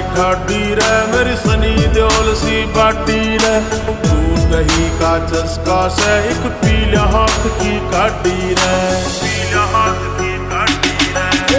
ठाडी रे मेरी सनी देओल सी बाटी रे। तू दही का चस्का से एक पीला हाथ की काटी रे, पीला हाथ की